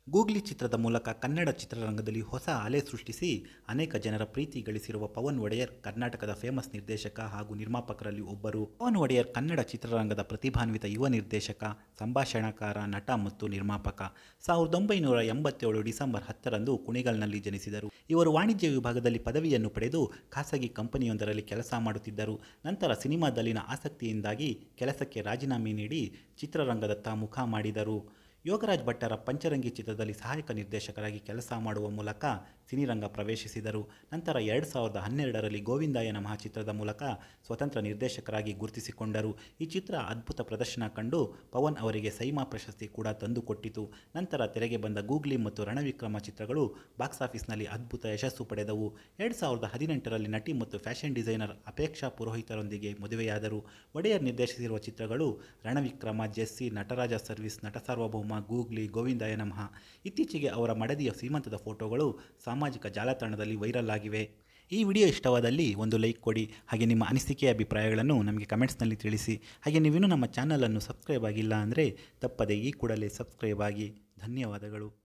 Googly ಚಿತ್ರದ ಮೂಲಕ ಕನ್ನಡ ಚಿತ್ರರಂಗದಲ್ಲಿ ಹೊಸ ಅಲೆ ಸೃಷ್ಟಿಸಿ ಅನೇಕ ಜನರ ಪ್ರೀತಿ ಗಳಿಸಿರುವ ಪವನ್ ಒಡೆಯರ್ ಕರ್ನಾಟಕದ ಫೇಮಸ್ ನಿರ್ದೇಶಕ ಹಾಗೂ ನಿರ್ಮಾಪಕರಲ್ಲಿ ಒಬ್ಬರು. ಪವನ್ ಒಡೆಯರ್ ಕನ್ನಡ ಚಿತ್ರರಂಗದ ಪ್ರತಿಭಾನ್ವಿತ ಯುವ ನಿರ್ದೇಶಕ, ಸಂಭಾಷಣಾಕಾರ, ನಟ ಮತ್ತು ನಿರ್ಮಾಪಕ. 1987 ಡಿಸೆಂಬರ್ 10ರಂದು ಕುಣಿಗಲ್ನಲ್ಲಿ ಜನಿಸಿದರು. ಇವರು ವಾಣಿಜ್ಯ ವಿಭಾಗದಲ್ಲಿ ಪದವಿಯನ್ನು ಪಡೆದು ಖಾಸಗಿ ಕಂಪನಿಯೊಂದರಲ್ಲಿ ಕೆಲಸ ಮಾಡುತ್ತಿದ್ದರು. ನಂತರ ಸಿನಿಮಾದಲ್ಲಿನ ಆಸಕ್ತಿಯಿಂದಾಗಿ ಕೆಲಸಕ್ಕೆ ರಾಜೀನಾಮೆ ನೀಡಿ ಚಿತ್ರರಂಗದತ್ತ ಮುಖ ಮಾಡಿದರು. ಯೋಗರಾಜ್ ಭಟ್ಟರ ಪಂಚರಂಗಿ ಚಿತ್ರದಲ್ಲಿ ಸಹಾಯಕ ನಿರ್ದೇಶಕರಾಗಿ ಕೆಲಸ ಮಾಡುವ ಮೂಲಕ ಸಿನಿರಂಗ ಪ್ರವೇಶಿಸಿದರು. ನಂತರ 2012ರಲ್ಲಿ ಗೋವಿಂದಾಯ ನಮಃ ಚಿತ್ರದ ಮೂಲಕ ಸ್ವತಂತ್ರ ನಿರ್ದೇಶಕರಾಗಿ ಗುರುತಿಸಿಕೊಂಡರು. ಈ ಚಿತ್ರ ಅದ್ಭುತ ಪ್ರದರ್ಶನ ಕಂಡು ಪವನ್ ಅವರಿಗೆ ಸೈಮಾ ಪ್ರಶಸ್ತಿ ಕೂಡ ತಂದುಕೊಟ್ಟಿತು. ನಂತರ ತೆರೆಗೆ ಬಂದ ಗೂಗ್ಲಿ ಮತ್ತು ರಣವಿಕ್ರಮ ಚಿತ್ರಗಳು ಬಾಕ್ಸ್ ಆಫೀಸ್ನಲ್ಲಿ ಅದ್ಭುತ ಯಶಸ್ಸು ಪಡೆದವು. 2018ರಲ್ಲಿ ನಟಿ ಮತ್ತು ಫ್ಯಾಷನ್ ಡಿಸೈನರ್ ಅಪೇಕ್ಷಾ ಪುರೋಹಿತರೊಂದಿಗೆ ಮದುವೆಯಾದರು. ಒಡೆಯರ್ ನಿರ್ದೇಶಿಸಿರುವ ಚಿತ್ರಗಳು ರಣವಿಕ್ರಮ, ಜೆಸ್ಸಿ, ನಟರಾಜ ಸರ್ವಿಸ್, ನಟ ಸಾರ್ವಭೌಮ, ಗೂಗ್ಲಿ, ಗೋವಿಂದಾಯ ನಮಃ. ಇತ್ತೀಚೆಗೆ ಅವರ ಮಡದಿಯ ಶ್ರೀಮಂತದ ಫೋಟೋಗಳು ಸಾಮಾಜಿಕ ಜಾಲತಾಣದಲ್ಲಿ ವೈರಲ್ ಆಗಿವೆ. ಈ ವಿಡಿಯೋ ಇಷ್ಟವಾದಲ್ಲಿ ಒಂದು ಲೈಕ್ ಕೊಡಿ. ಹಾಗೆ ನಿಮ್ಮ ಅನಿಸಿಕೆ ಅಭಿಪ್ರಾಯಗಳನ್ನು ನಮಗೆ ಕಮೆಂಟ್ಸ್ನಲ್ಲಿ ತಿಳಿಸಿ. ಹಾಗೆ ನೀವಿನ್ನೂ ನಮ್ಮ ಚಾನಲನ್ನು ಸಬ್ಸ್ಕ್ರೈಬ್ ಆಗಿಲ್ಲ ಅಂದರೆ ತಪ್ಪದೆ ಈ ಕೂಡಲೇ ಸಬ್ಸ್ಕ್ರೈಬ್ ಆಗಿ. ಧನ್ಯವಾದಗಳು.